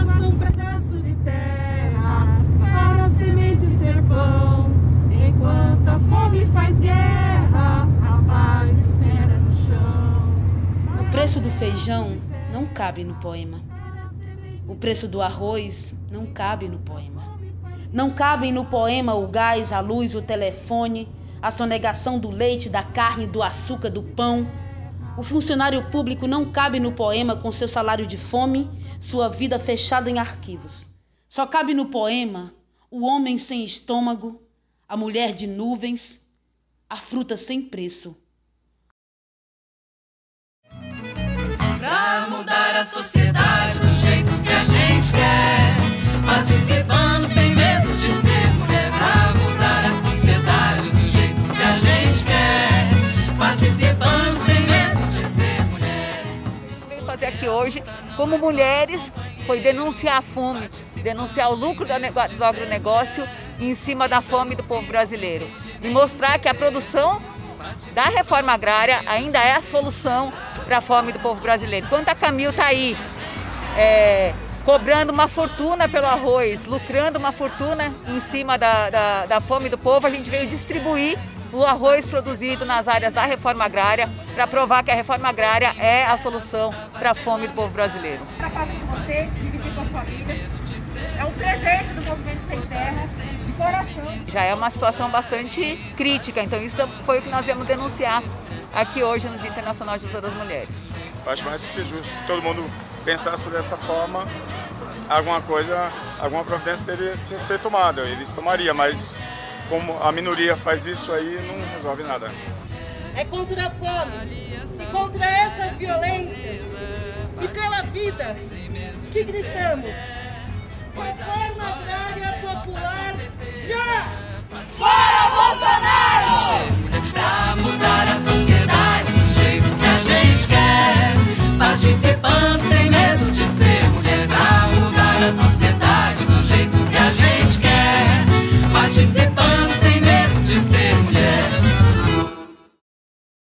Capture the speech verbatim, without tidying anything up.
basta um pedaço de terra para a semente ser pão. Enquanto a fome faz guerra, a paz espera no chão. O preço do feijão não cabe no poema. O preço do arroz não cabe no poema. Não cabem no poema o gás, a luz, o telefone, a sonegação do leite, da carne, do açúcar, do pão. O funcionário público não cabe no poema com seu salário de fome, sua vida fechada em arquivos. Só cabe no poema o homem sem estômago, a mulher de nuvens, a fruta sem preço. Pra mudar a sociedade do jeito que a gente quer, participando sem medo de ser mulher. Pra mudar a sociedade do jeito que a gente quer, participando sem medo de ser mulher. O que veio fazer aqui hoje, como mulheres, foi denunciar a fome, denunciar o lucro do agronegócio em cima da fome do povo brasileiro e mostrar que a produção da reforma agrária ainda é a solução para a fome do povo brasileiro. Enquanto a Camil está aí é, cobrando uma fortuna pelo arroz, lucrando uma fortuna em cima da, da, da fome do povo, a gente veio distribuir o arroz produzido nas áreas da reforma agrária para provar que a reforma agrária é a solução para a fome do povo brasileiro. Para casa de vocês, dividir com a família, é um presente do Movimento Sem Terra, de coração. Já é uma situação bastante crítica, então isso foi o que nós viemos denunciar aqui hoje no Dia Internacional de Luta das Mulheres. Eu acho mais que justo. Se todo mundo pensasse dessa forma, alguma coisa, alguma providência teria que ser tomada. Eles tomariam, mas como a minoria faz isso aí, não resolve nada. É contra a fome e contra essas violências e pela vida que gritamos. Reforma agrária popular já!